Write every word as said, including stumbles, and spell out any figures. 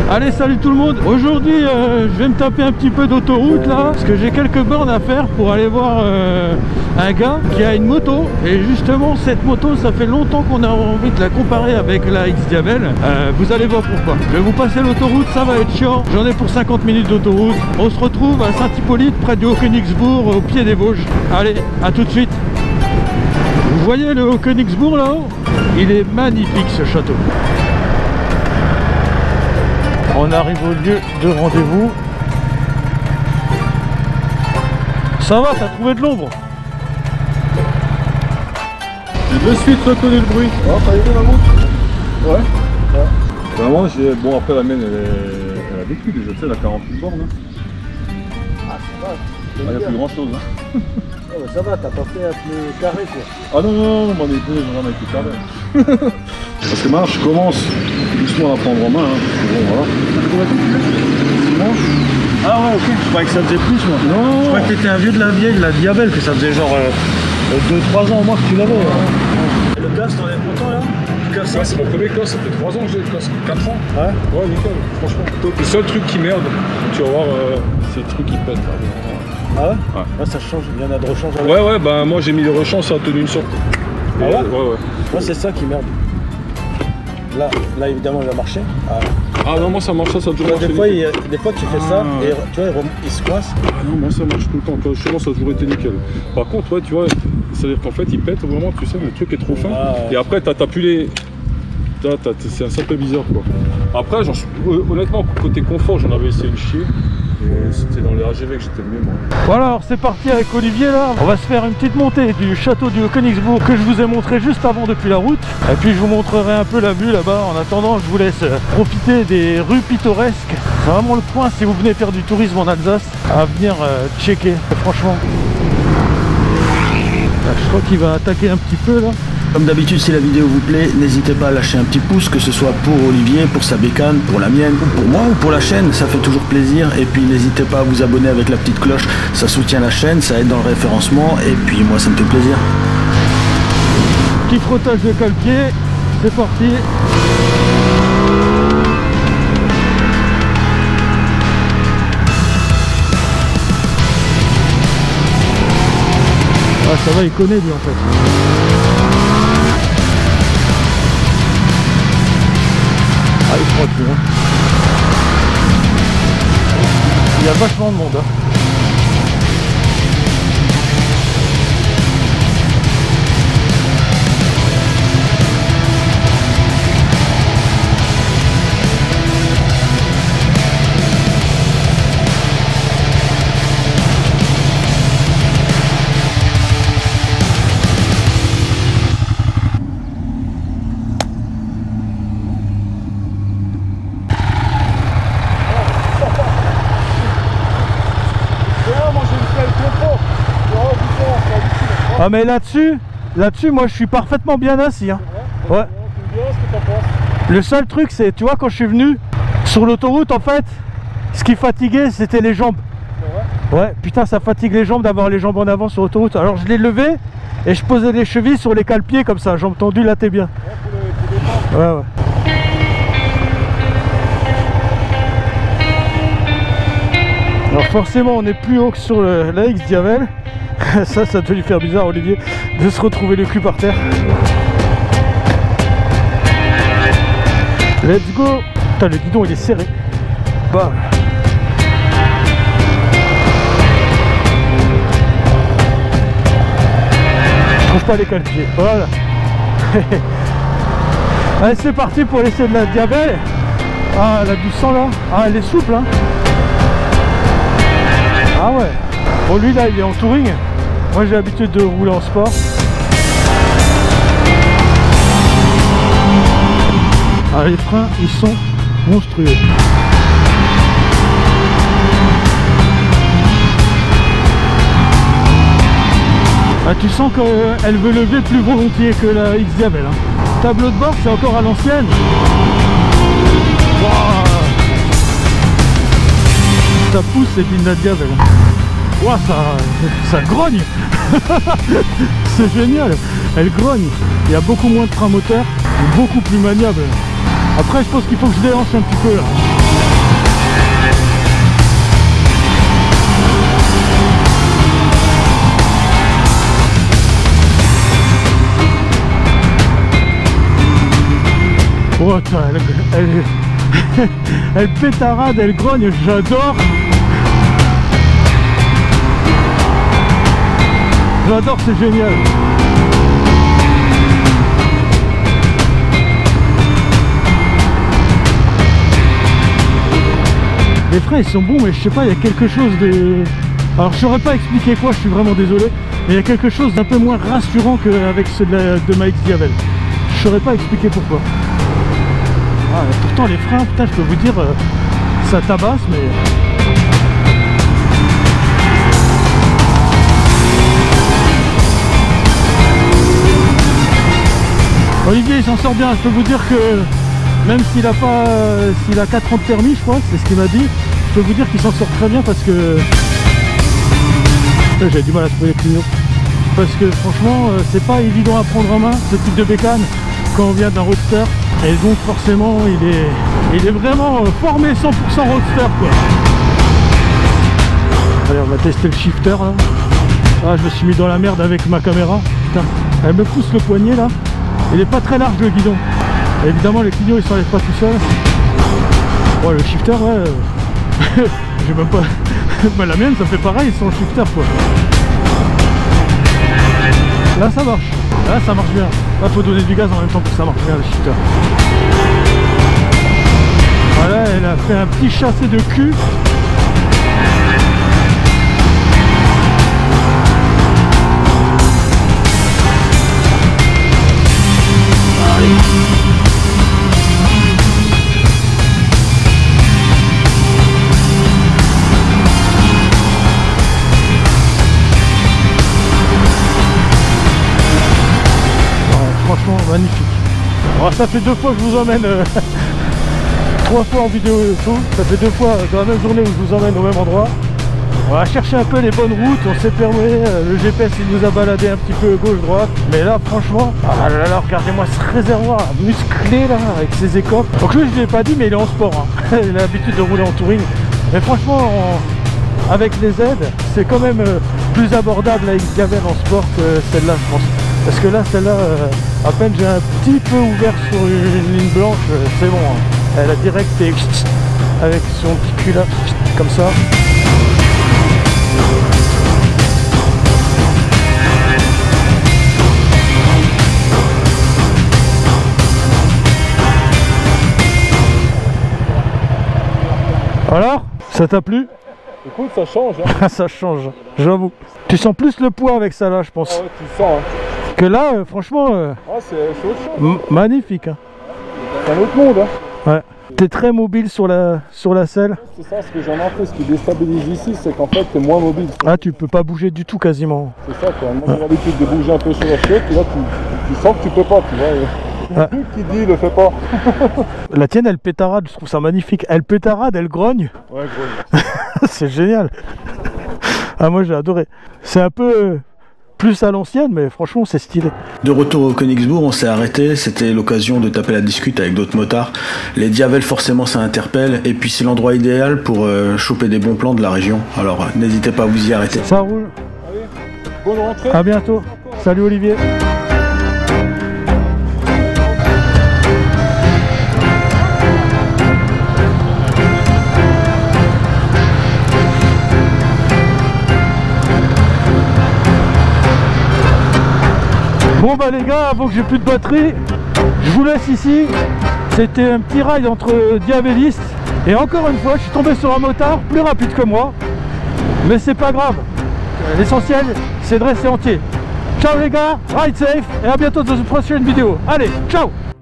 Allez, salut tout le monde. Aujourd'hui euh, je vais me taper un petit peu d'autoroute là, parce que j'ai quelques bornes à faire pour aller voir euh, un gars qui a une moto. Et justement cette moto, ça fait longtemps qu'on a envie de la comparer avec la X-Diavel. euh, Vous allez voir pourquoi. Je vais vous passer l'autoroute, ça va être chiant. J'en ai pour cinquante minutes d'autoroute. On se retrouve à Saint-Hippolyte, près du Haut-Königsbourg, au pied des Vosges. Allez, à tout de suite. Vous voyez le Haut-Königsbourg là-haut? Il est magnifique ce château. On arrive au lieu de rendez-vous. Ça va, t'as trouvé de l'ombre? J'ai de suite reconnu le bruit. Ah, ça y est, la montre? Ouais. Ouais. Vraiment, j'ai... Bon, après la mienne, elle, est... elle a vécu déjà, tu sais, elle a quarante-huit bornes. Hein. Ah, ça va. Ah, il n'y a plus grand chose. Hein. Oh, bah, ça va, t'as pas fait un pneu carré quoi. Ah non, non, non, mon épée, j'ai jamais été carré. Parce que maintenant, je commence doucement à la prendre en main. Hein. Bon, voilà. Ah ouais, ok. Je croyais que ça faisait plus moi. Non. Je croyais que t'étais un vieux de la vieille, de la Diavel, que ça faisait genre deux trois ans au moins que tu l'avais. Ouais. Le casque, t'en es content là? Ouais, c'est mon premier casque, ça fait trois ans que j'ai le casque, quatre ans. Ouais. Ouais, nickel, franchement. Donc, le seul truc qui merde, tu vas voir, euh, c'est le truc qui pète. Là. Ah ouais? Ouais. Là ça change, il y en a de rechange. Ouais, ouais, bah moi j'ai mis les rechanges, ça a tenu une sorte. Ah ouais? Ouais, ouais. Moi c'est ça qui merde. Là, là évidemment il va marcher. Ah, ah non, moi ça marche, ça, ça a toujours marché. Des fois, il, des fois tu fais ça ah, et ouais. tu vois il, rem... il se coince. Ah non, moi ça marche tout le temps. Quand chez moi ça a toujours été nickel. Par contre, ouais, tu vois, c'est-à-dire qu'en fait il pète vraiment, tu sais, le truc est trop fin. Ah, ouais. Et après t'as plus les. C'est un peu bizarre quoi. Après, genre, honnêtement, côté confort, j'en avais essayé une chier. C'était dans les A G V que j'étais le mieux moi. Voilà, alors c'est parti avec Olivier là. On va se faire une petite montée du château du Haut-Königsbourg que je vous ai montré juste avant depuis la route. Et puis je vous montrerai un peu la vue là-bas. En attendant, je vous laisse profiter des rues pittoresques. C'est vraiment le point si vous venez faire du tourisme en Alsace à venir euh, checker. Franchement, là, je crois qu'il va attaquer un petit peu là. Comme d'habitude, si la vidéo vous plaît, n'hésitez pas à lâcher un petit pouce, que ce soit pour Olivier, pour sa bécane, pour la mienne, ou pour moi, ou pour la chaîne, ça fait toujours plaisir. Et puis n'hésitez pas à vous abonner avec la petite cloche, ça soutient la chaîne, ça aide dans le référencement, et puis moi ça me fait plaisir. Petit frottage de cale-pied, c'est parti. Ah ça va, il connaît lui en fait. Ah, il frotte plus, hein. Il y a vachement de monde hein. Ah mais là-dessus, là-dessus moi je suis parfaitement bien assis hein. Ouais. Le seul truc c'est, tu vois, quand je suis venu sur l'autoroute en fait, ce qui fatiguait c'était les jambes. Ouais, putain ça fatigue les jambes d'avoir les jambes en avant sur l'autoroute. Alors je les levais et je posais les chevilles sur les cale-pieds comme ça, jambes tendues, là t'es bien. Ouais ouais. Alors forcément on est plus haut que sur le, la X-Diavel. Ça, ça doit lui faire bizarre, Olivier, de se retrouver le cul par terre. Let's go. Putain, le guidon il est serré. Bah. Je trouve pas les cale-pieds. Voilà. Allez, c'est parti pour l'essai de la Diavel. Ah, la du sang là. Ah, elle est souple, hein. Ah ouais. Bon, lui là il est en touring. Moi j'ai l'habitude de rouler en sport. Ah, les freins ils sont monstrueux. Ah, tu sens qu'elle veut lever plus volontiers que la X-Diavel hein. Tableau de bord c'est encore à l'ancienne. Wow. Ça pousse c'est une Diavel. Wow, ça, ça grogne. C'est génial. Elle grogne. Il y a beaucoup moins de frein moteur, beaucoup plus maniable. Après je pense qu'il faut que je déhanche un petit peu là. Oh, attends, elle, elle, elle pétarade, elle grogne, j'adore. J'adore, c'est génial. Les freins ils sont bons, mais je sais pas, il y a quelque chose de... Alors je saurais pas expliquer quoi, je suis vraiment désolé, mais il y a quelque chose d'un peu moins rassurant qu'avec ceux de, la, de ma X-Diavel. Je saurais pas expliquer pourquoi. Ah, pourtant les freins, putain, je peux vous dire, euh, ça tabasse, mais... Olivier il s'en sort bien, je peux vous dire que même s'il a pas euh, s'il a quatre ans de permis, je crois, c'est ce qu'il m'a dit, je peux vous dire qu'il s'en sort très bien parce que j'avais du mal à trouver les clignots. Parce que franchement euh, c'est pas évident à prendre en main ce type de bécane quand on vient d'un roadster. Et donc forcément il est il est vraiment euh, formé cent pour cent roadster quoi. Allez, on va tester le shifter là. Ah, je me suis mis dans la merde avec ma caméra. Putain, elle me pousse le poignet là. Il est pas très large le guidon. Et évidemment les clignots ils s'enlèvent pas tout seuls. Bon, le shifter ouais. J'ai même pas. Bah, la mienne ça fait pareil sans le shifter quoi. Là ça marche. Là ça marche bien. Là faut donner du gaz en même temps pour que ça marche bien le shifter. Voilà, elle a fait un petit chassé de cul. Franchement magnifique. Alors, ça fait deux fois que je vous emmène euh, trois fois en vidéo et tout. Ça fait deux fois dans la même journée où je vous emmène au même endroit. On va chercher un peu les bonnes routes, on s'est permis, euh, le G P S il nous a baladé un petit peu gauche droite. Mais là franchement, ah là là, regardez-moi ce réservoir musclé là avec ses écopes. Donc lui je ne l'ai pas dit mais il est en sport hein. Il a l'habitude de rouler en touring. Mais franchement en... avec les aides c'est quand même euh, plus abordable la X-Diavel en sport que celle-là je pense. Parce que là, celle-là, euh, à peine j'ai un petit peu ouvert sur une, une ligne blanche, euh, c'est bon. Hein. Elle a direct et avec son petit cul là, comme ça. Alors, ça t'a plu? Écoute, ça change. Hein. Ça change, j'avoue. Tu sens plus le poids avec ça là, je pense. Ah ouais, tu sens. Hein. Que là, euh, franchement, euh, ah, c'est autre chose. Magnifique. Hein. C'est un autre monde. Hein. Ouais. T'es très mobile sur la, sur la selle. C'est ça ce que j'en ai fait. Ce qui déstabilise ici, c'est qu'en fait, t'es moins mobile. Ah, tu peux pas bouger du tout quasiment. C'est ça, quoi. Moi, j'ai l'habitude de bouger un peu sur la chute, et là, tu, tu sens que tu peux pas, tu vois. Ah. Qui dit, le fait pas. La tienne, elle pétarade, je trouve ça magnifique. Elle pétarade, elle grogne. Ouais, grogne. C'est génial. Ah, moi, j'ai adoré. C'est un peu... Euh... plus à l'ancienne, mais franchement c'est stylé. De retour au Königsbourg, on s'est arrêté, c'était l'occasion de taper la discute avec d'autres motards. Les Diavel forcément ça interpelle, et puis c'est l'endroit idéal pour euh, choper des bons plans de la région, alors euh, n'hésitez pas à vous y arrêter. Ça roule. Allez, bonne rentrée. À bientôt. Salut Olivier. Bon bah les gars, avant que j'ai plus de batterie, je vous laisse ici. C'était un petit ride entre diavélistes. Et encore une fois, je suis tombé sur un motard plus rapide que moi. Mais c'est pas grave. L'essentiel, c'est de rester entier. Ciao les gars, ride safe et à bientôt dans une prochaine vidéo. Allez, ciao!